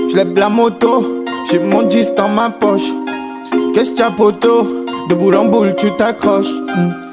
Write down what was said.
J'lève la moto, j'ai mon 10 dans ma poche. Qu'est-ce qu'il y a poto? De boule en boule tu t'accroches.